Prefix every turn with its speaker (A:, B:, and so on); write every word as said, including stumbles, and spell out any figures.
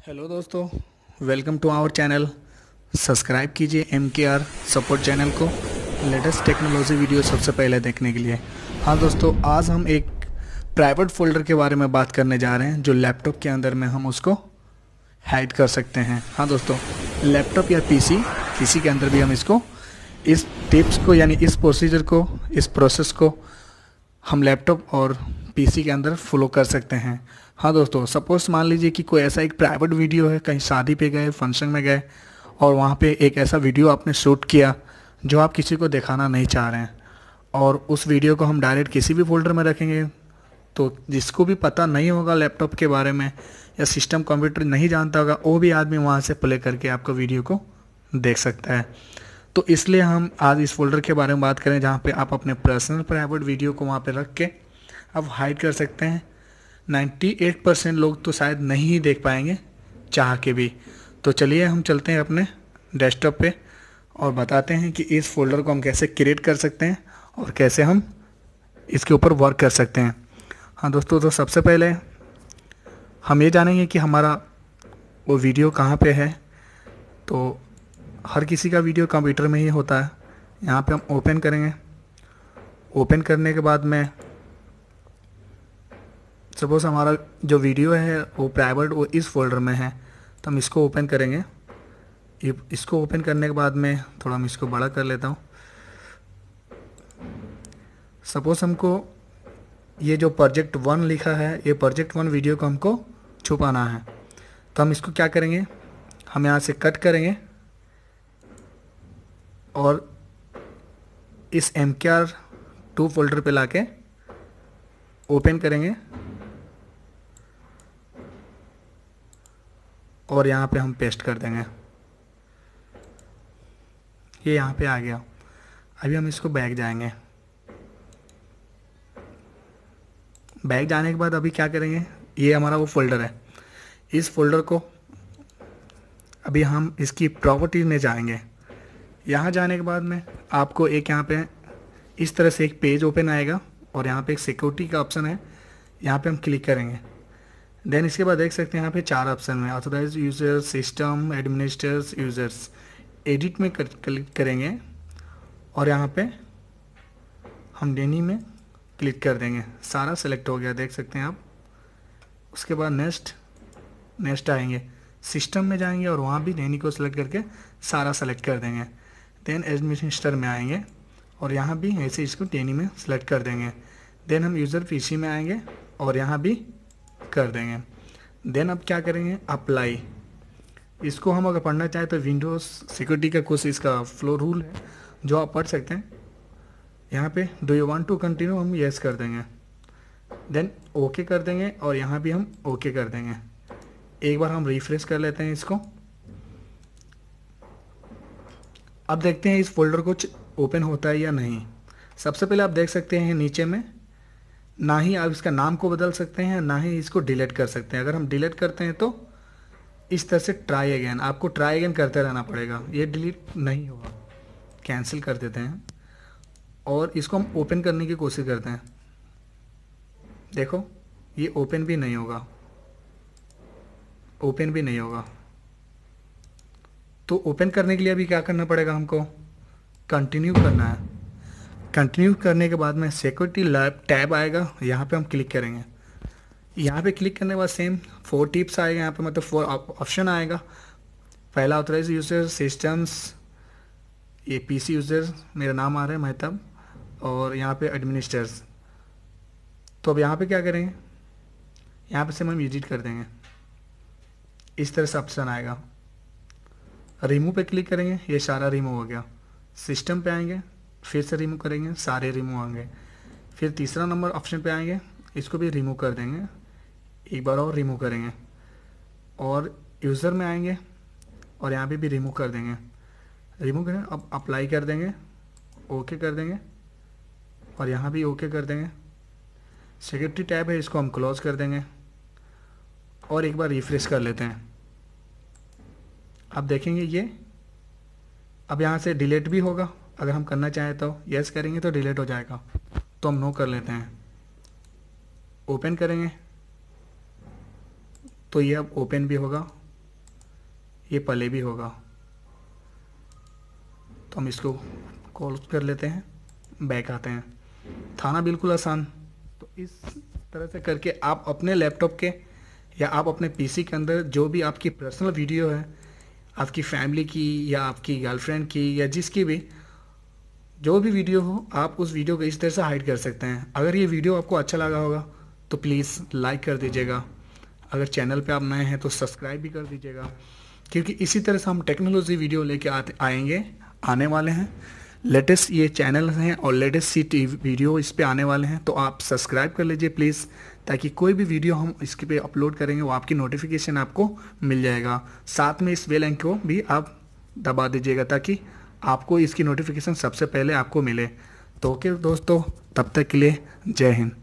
A: Hello दोस्तों, welcome to our channel. Subscribe कीजिए M K R support channel को latest technology video सबसे पहले देखने के लिए। हाँ दोस्तों, आज हम एक प्राइवेट फोल्डर के बारे में बात करने जा रहे हैं जो लैपटॉप के अंदर में हम उसको हाइड कर सकते हैं। हाँ दोस्तों, लैपटॉप या पीसी किसी के अंदर भी हम इसको इस टिप्स को यानी इस प्रोसीजर को इस प्रोसेस को हम लैपटॉप और पीसी के अंदर फॉलो कर सकते हैं। हाँ दोस्तों, सपोज मान लीजिए कि कोई ऐसा एक प्राइवेट वीडियो है, कहीं शादी पे गए, फंक्शन में गए और वहाँ पे एक ऐसा वीडियो आपने शूट किया जो आप किसी को दिखाना नहीं चाह रहे हैं, और उस वीडियो को हम डायरेक्ट किसी भी फोल्डर में रखेंगे तो जिसको भी पता नहीं होगा लैपटॉप के बारे में या सिस्टम कंप्यूटर नहीं जानता होगा, वो भी आदमी वहाँ से प्ले करके आपको वीडियो को देख सकता है। तो इसलिए हम आज इस फोल्डर के बारे में बात करें जहाँ पे आप अपने पर्सनल प्राइवेट वीडियो को वहाँ पे रख के आप हाइड कर सकते हैं। अट्ठानवे परसेंट लोग तो शायद नहीं ही देख पाएंगे चाह के भी। तो चलिए हम चलते हैं अपने डेस्कटॉप पे और बताते हैं कि इस फोल्डर को हम कैसे क्रिएट कर सकते हैं और कैसे हम इसके ऊपर वर्क कर सकते हैं। हाँ दोस्तों, तो सबसे पहले हम ये जानेंगे कि हमारा वो वीडियो कहाँ पे है। तो हर किसी का वीडियो कंप्यूटर में ही होता है। यहाँ पे हम ओपन करेंगे। ओपन करने के बाद में सपोज़ हमारा जो वीडियो है वो प्राइवेट वो इस फोल्डर में है, तो हम इसको ओपन करेंगे। ये इसको ओपन करने के बाद में थोड़ा मैं इसको बड़ा कर लेता हूँ। सपोज़ हमको ये जो प्रोजेक्ट वन लिखा है, ये प्रोजेक्ट वन वीडियो को हमको छुपाना है, तो हम इसको क्या करेंगे, हम यहाँ से कट करेंगे और इस M K are to folder पे लाके ओपन करेंगे और यहाँ पे हम पेस्ट कर देंगे। ये यहाँ पे आ गया। अभी हम इसको बैक जाएंगे। बैक जाने के बाद अभी क्या करेंगे, ये हमारा वो फोल्डर है। इस फोल्डर को अभी हम इसकी प्रॉपर्टीज में जाएंगे। यहाँ जाने के बाद में आपको एक यहाँ पे इस तरह से एक पेज ओपन आएगा और यहाँ पे एक सिक्योरिटी का ऑप्शन है, यहाँ पे हम क्लिक करेंगे। देन इसके बाद देख सकते हैं यहाँ पे चार ऑप्शन में authorise users, system administrators, users. Edit में कर, क्लिक करेंगे और यहाँ पे हम डेनी में क्लिक कर देंगे। सारा सेलेक्ट हो गया, देख सकते हैं आप। उसके बाद नेक्स्ट नेक्स्ट आएंगे, सिस्टम में जाएंगे और वहाँ भी डेनी को सिलेक्ट करके सारा सेलेक्ट कर देंगे। देन एडमिनिस्ट्रेटर में आएंगे और यहाँ भी ऐसे इसको डेनी में सेलेक्ट कर देंगे। देन हम यूज़र पीसी में आएंगे और यहाँ भी कर देंगे। देन अब क्या करेंगे, अप्लाई। इसको हम अगर पढ़ना चाहें तो विंडोज़ सिक्योरिटी का कुछ इसका फ्लो रूल है जो आप पढ़ सकते हैं। यहाँ पे do you want to continue हम येस कर देंगे। देन ओके कर देंगे और यहाँ भी हम ओके कर देंगे। एक बार हम रिफ्रेश कर लेते हैं इसको। अब देखते हैं इस फोल्डर को ओपन होता है या नहीं। सबसे पहले आप देख सकते हैं नीचे में ना ही आप इसका नाम को बदल सकते हैं, ना ही इसको डिलीट कर सकते हैं। अगर हम डिलीट करते हैं तो इस तरह से ट्राई अगेन, आपको ट्राई अगेन करते रहना पड़ेगा, ये डिलीट नहीं होगा। कैंसिल कर देते हैं और इसको हम ओपन करने की कोशिश करते हैं। देखो ये ओपन भी नहीं होगा, ओपन भी नहीं होगा। तो ओपन करने के लिए अभी क्या करना पड़ेगा, हमको कंटिन्यू करना है। कंटिन्यू करने के बाद में सिक्योरिटी लैब टैब आएगा, यहाँ पे हम क्लिक करेंगे। यहाँ पे क्लिक करने के बाद सेम फोर टिप्स आएगा, यहाँ पे मतलब फोर ऑप्शन आएगा। पहला ऑथराइज यूजर, सिस्टम्स, ये पीसी यूजर, मेरा नाम आ रहा है मेहताब, और यहाँ पे एडमिनिस्ट्रेटर्स। तो अब यहाँ पे क्या करेंगे, यहाँ पे से हम एडिट कर देंगे। इस तरह से ऑप्शन आएगा। रिमूव पे क्लिक करेंगे, ये सारा रिमूव हो गया। सिस्टम पे आएंगे, फिर से रिमूव करेंगे, सारे रिमूव होंगे। फिर तीसरा नंबर ऑप्शन पे आएंगे, इसको भी रिमूव कर देंगे। एक बार और रिमूव करेंगे और यूज़र में आएंगे और यहाँ पे भी रिमूव कर देंगे। रिमूव करें, अब अप्लाई कर देंगे, ओके कर देंगे और यहाँ भी ओके कर देंगे। सिक्योरिटी टैब है, इसको हम क्लोज कर देंगे और एक बार रिफ्रेश कर लेते हैं। अब देखेंगे ये अब यहाँ से डिलीट भी होगा। अगर हम करना चाहें तो यस करेंगे तो डिलीट हो जाएगा, तो हम नो कर लेते हैं। ओपन करेंगे तो ये अब ओपन भी होगा ये पहले भी होगा। तो हम इसको कॉल कर लेते हैं, बैक आते हैं। था ना बिल्कुल आसान। तो इस तरह से करके आप अपने लैपटॉप के या आप अपने पीसी के अंदर जो भी आपकी पर्सनल वीडियो है, आपकी फैमिली की या आपकी गर्लफ्रेंड की या जिसकी भी जो भी वीडियो हो, आप उस वीडियो को इस तरह से हाइड कर सकते हैं। अगर ये वीडियो आपको अच्छा लगा होगा तो प्लीज़ लाइक कर दीजिएगा। अगर चैनल पे आप नए हैं तो सब्सक्राइब भी कर दीजिएगा, क्योंकि इसी तरह से हम टेक्नोलॉजी वीडियो लेके आते आएंगे आने वाले हैं। लेटेस्ट ये चैनल हैं और लेटेस्ट सी टी वीडियो इस पे आने वाले हैं, तो आप सब्सक्राइब कर लीजिए प्लीज़, ताकि कोई भी वीडियो हम इसके पे अपलोड करेंगे वो आपकी नोटिफिकेशन आपको मिल जाएगा। साथ में इस बेल आइकन को भी आप दबा दीजिएगा ताकि आपको इसकी नोटिफिकेशन सबसे पहले आपको मिले। तो ओके दोस्तों, तब तक के लिए जय हिंद।